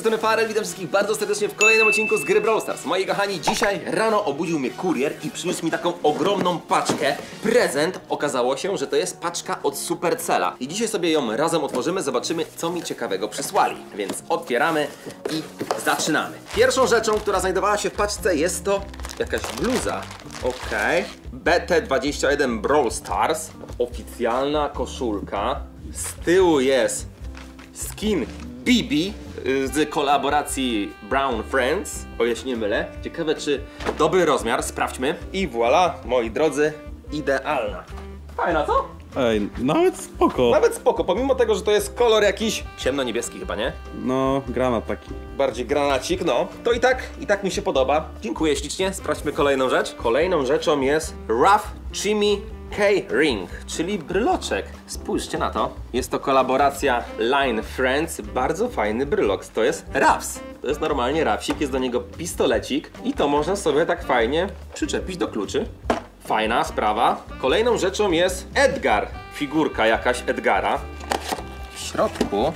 strony Farel, witam wszystkich bardzo serdecznie w kolejnym odcinku z gry Brawl Stars. Moi kochani, dzisiaj rano obudził mnie kurier i przyniósł mi taką ogromną paczkę. Prezent, okazało się, że to jest paczka od Supercella. I dzisiaj sobie ją razem otworzymy, zobaczymy, co mi ciekawego przysłali. Więc otwieramy i zaczynamy. Pierwszą rzeczą, która znajdowała się w paczce, jest to jakaś bluza. Okej. BT21 Brawl Stars. Oficjalna koszulka. Z tyłu jest skin Bibi z kolaboracji Brown Friends, o ile się nie mylę. Ciekawe, czy dobry rozmiar, sprawdźmy. I voilà, moi drodzy, idealna. Fajna, co? Ej, nawet spoko. Nawet spoko, pomimo tego, że to jest kolor jakiś ciemno-niebieski chyba, nie? No, granat taki. Bardziej granacik, no. To i tak mi się podoba. Dziękuję ślicznie, sprawdźmy kolejną rzecz. Kolejną rzeczą jest Rough Chimmy K-Ring, czyli bryloczek. Spójrzcie na to. Jest to kolaboracja Line Friends. Bardzo fajny brylok. To jest Raps. To jest normalnie rapsik, jest do niego pistolecik i to można sobie tak fajnie przyczepić do kluczy. Fajna sprawa. Kolejną rzeczą jest Edgar. Figurka jakaś Edgara. W środku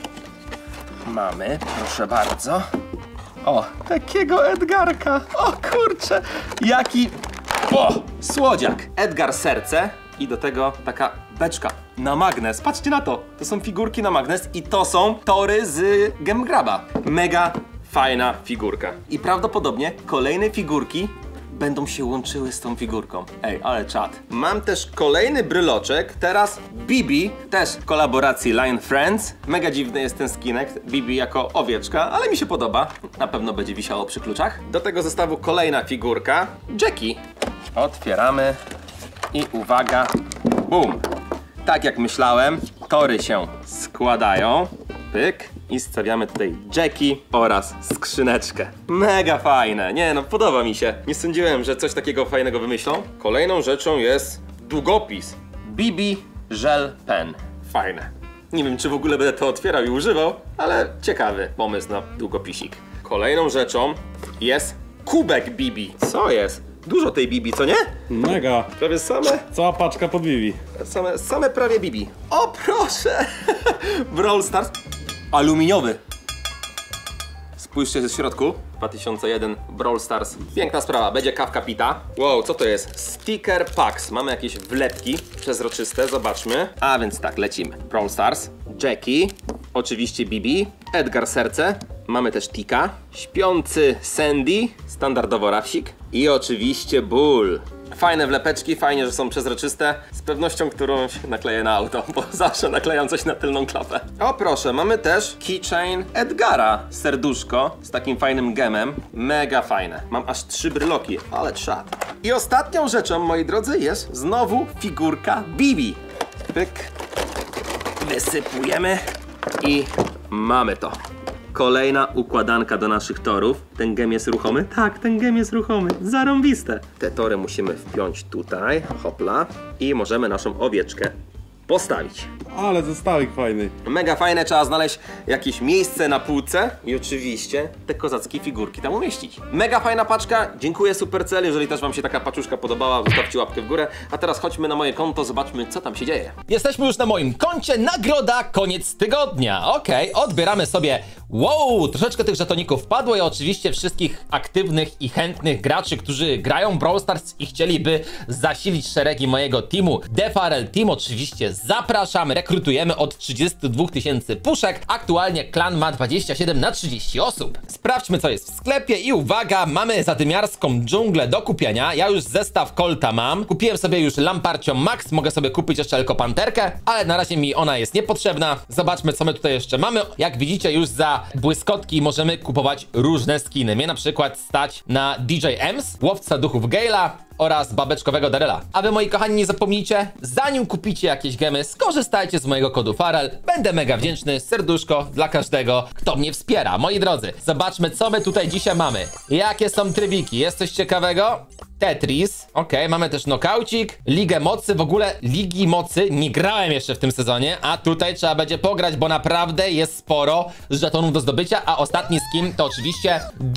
mamy, proszę bardzo, o, takiego Edgarka. O kurczę, jaki... O, słodziak. Edgar serce i do tego taka beczka na magnes. Patrzcie na to. To są figurki na magnes i to są tory z Gem Graba. Mega fajna figurka. I prawdopodobnie kolejne figurki będą się łączyły z tą figurką. Ej, ale czad. Mam też kolejny bryloczek. Teraz Bibi, też w kolaboracji Line Friends. Mega dziwny jest ten skinek. Bibi jako owieczka, ale mi się podoba. Na pewno będzie wisiało przy kluczach. Do tego zestawu kolejna figurka. Jackie. Otwieramy i uwaga, bum! Tak jak myślałem, tory się składają, pyk, i stawiamy tutaj Jackie oraz skrzyneczkę. Mega fajne, nie no, podoba mi się. Nie sądziłem, że coś takiego fajnego wymyślą. Kolejną rzeczą jest długopis Bibi Gel Pen. Fajne. Nie wiem, czy w ogóle będę to otwierał i używał, ale ciekawy pomysł na długopisik. Kolejną rzeczą jest kubek Bibi. Co jest? Dużo tej Bibi, co nie? Mega. Prawie same? Cała paczka pod Bibi. Same prawie Bibi. O proszę! Brawl Stars. Aluminiowy. Spójrzcie ze środku. 2001 Brawl Stars. Piękna sprawa. Będzie kawka pita. Wow, co to jest? Sticker Packs. Mamy jakieś wlepki przezroczyste. Zobaczmy. A więc tak, lecimy. Brawl Stars. Jackie. Oczywiście Bibi. Edgar serce. Mamy też Tika. Śpiący Sandy. Standardowo Rapsik. I oczywiście Bull. Fajne wlepeczki, fajnie, że są przezroczyste. Z pewnością, którą się nakleję na auto, bo zawsze naklejam coś na tylną klapę. O proszę, mamy też keychain Edgara. Serduszko z takim fajnym gemem. Mega fajne. Mam aż 3 bryloki, ale czad. I ostatnią rzeczą, moi drodzy, jest znowu figurka Bibi. Pyk. Wysypujemy i mamy to. Kolejna układanka do naszych torów. Ten gem jest ruchomy? Tak, ten gem jest ruchomy. Zarąbiste. Te tory musimy wpiąć tutaj. Hopla. I możemy naszą owieczkę postawić. Ale zestawik fajny. Mega fajne, trzeba znaleźć jakieś miejsce na półce i oczywiście te kozackie figurki tam umieścić. Mega fajna paczka, dziękuję Supercell. Jeżeli też wam się taka paczuszka podobała, zostawcie łapkę w górę. A teraz chodźmy na moje konto, zobaczmy, co tam się dzieje. Jesteśmy już na moim koncie, nagroda, koniec tygodnia. Okej, odbieramy sobie, wow, troszeczkę tych żetoników wpadło i oczywiście wszystkich aktywnych i chętnych graczy, którzy grają Brawl Stars i chcieliby zasilić szeregi mojego teamu. Defarel Team oczywiście zapraszamy, rekrutujemy od 32 000 puszek. Aktualnie klan ma 27 na 30 osób. Sprawdźmy, co jest w sklepie i uwaga, mamy zadymiarską dżunglę do kupienia. Ja już zestaw Colta mam. Kupiłem sobie już Lamparcio Max, mogę sobie kupić jeszcze Elkopanterkę, ale na razie mi ona jest niepotrzebna. Zobaczmy, co my tutaj jeszcze mamy. Jak widzicie, już za błyskotki możemy kupować różne skiny. Mnie na przykład stać na DJ Ems, łowca duchów Gale'a oraz babeczkowego Daryla. A wy, moi kochani, nie zapomnijcie, zanim kupicie jakieś gemy, skorzystajcie z mojego kodu Farel. Będę mega wdzięczny, serduszko dla każdego, kto mnie wspiera. Moi drodzy, zobaczmy, co my tutaj dzisiaj mamy. Jakie są trybiki? Jest coś ciekawego? Tetris. Okej, mamy też nokaucik, Ligę Mocy. W ogóle Ligi Mocy nie grałem jeszcze w tym sezonie, a tutaj trzeba będzie pograć, bo naprawdę jest sporo żetonów do zdobycia, a ostatni skin to oczywiście Duch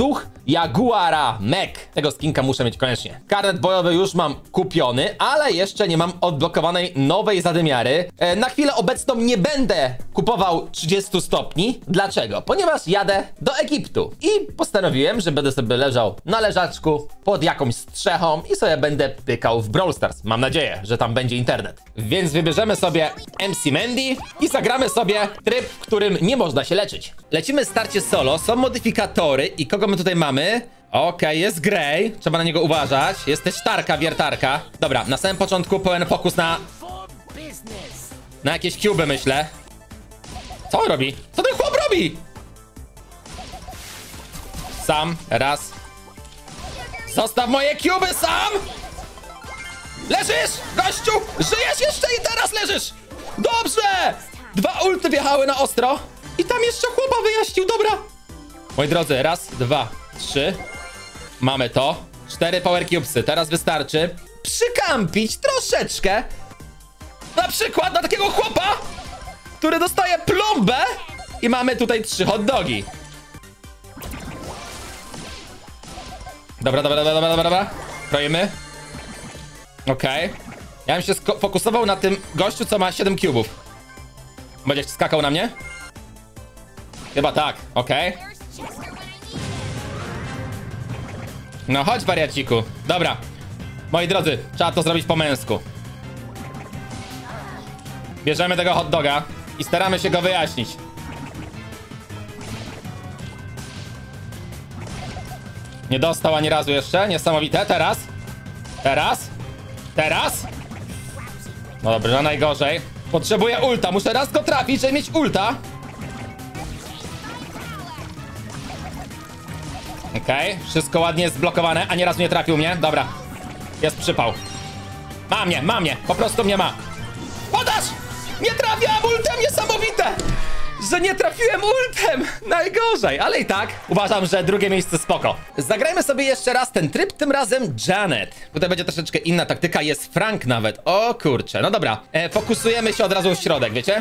Jaguara Mech. Tego skinka muszę mieć koniecznie. Karnet bojowy już mam kupiony, ale jeszcze nie mam odblokowanej nowej zadymiary. Na chwilę obecną nie będę kupował 30 stopni. Dlaczego? Ponieważ jadę do Egiptu i postanowiłem, że będę sobie leżał na leżaczku pod jakąś strzechą i sobie będę pykał w Brawl Stars. Mam nadzieję, że tam będzie internet. Więc wybierzemy sobie MC Mandy i zagramy sobie tryb, w którym nie można się leczyć. Lecimy starcie solo, są modyfikatory i kogo my tutaj mamy? Okej, jest Grey, trzeba na niego uważać. Jest też Tarka, wiertarka. Dobra, na samym początku pełen fokus na jakieś cuby, myślę. Co on robi? Co ten chłop robi? Sam, raz. Zostaw moje cuby sam! Leżysz, gościu! Żyjesz jeszcze i teraz leżysz! Dobrze! 2 ulty wjechały na ostro. I tam jeszcze chłopa wyjaśnił, dobra. Moi drodzy, raz, 2, 3. Mamy to. 4 power cubesy, teraz wystarczy przykampić troszeczkę. Na przykład na takiego chłopa, który dostaje plombę. I mamy tutaj 3 hot dogi. Dobra. Kroimy. Okej. Ja bym się fokusował na tym gościu, co ma 7 cubów. Będziesz skakał na mnie? Chyba tak, okej. No chodź, wariaciku. Dobra. Moi drodzy, trzeba to zrobić po męsku. Bierzemy tego hot doga i staramy się go wyjaśnić. Nie dostał ani razu jeszcze. Niesamowite. Teraz. No dobrze, najgorzej. Potrzebuję ulta. Muszę raz go trafić, żeby mieć ulta. Okej, wszystko ładnie jest zblokowane. Ani razu nie trafił mnie. Dobra. Jest przypał. Ma mnie. Po prostu mnie ma. Podasz! Nie trafiłem ultem! Niesamowite! Że nie trafiłem ultem! Najgorzej, ale i tak uważam, że drugie miejsce spoko. Zagrajmy sobie jeszcze raz ten tryb, tym razem Janet. Tutaj będzie troszeczkę inna taktyka, jest Frank nawet. O kurczę, no dobra. Fokusujemy się od razu w środek, wiecie?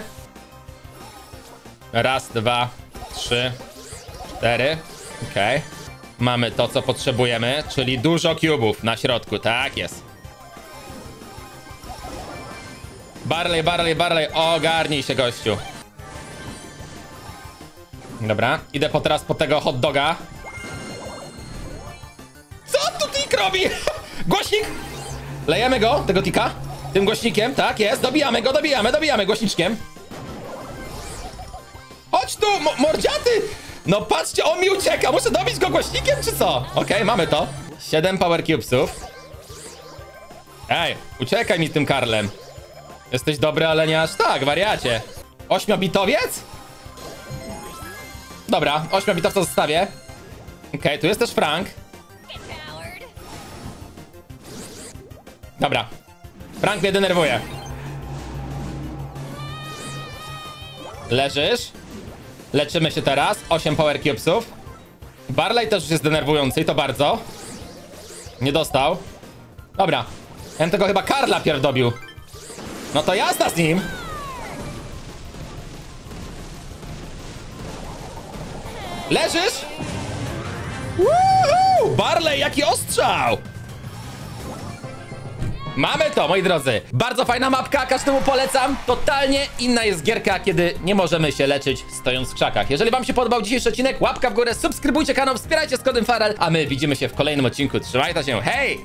Raz, 2, 3, 4. Okej. Mamy to, co potrzebujemy, czyli dużo cubów na środku, tak jest. Barley, ogarnij się, gościu. Dobra, idę teraz po tego hot doga. Co tu tik robi? Głośnik! Lejemy go, tego tika. Tym głośnikiem, tak jest. Dobijamy go, dobijamy głośniczkiem. Chodź tu, mordziaty! No patrzcie, on mi ucieka. Muszę dobić go głośnikiem, czy co? Okej, mamy to. 7 power cubesów. Ej, uciekaj mi tym Karlem. Jesteś dobry, ale nie aż tak, wariacie. 8-bitowiec? Dobra, 8-bitowca zostawię. Okej, tu jest też Frank. Dobra. Frank mnie denerwuje. Leżysz. Leczymy się teraz. 8 power cubesów. Barley też już jest denerwujący i to bardzo. Nie dostał. Dobra. Ja bym tego chyba Karla pierw dobił. No to jazda z nim. Leżysz? Woohoo! Barley, jaki ostrzał! Mamy to, moi drodzy. Bardzo fajna mapka, każdemu polecam. Totalnie inna jest gierka, kiedy nie możemy się leczyć stojąc w krzakach. Jeżeli wam się podobał dzisiejszy odcinek, łapka w górę, subskrybujcie kanał, wspierajcie z kodem Farel, a my widzimy się w kolejnym odcinku. Trzymajcie się, hej!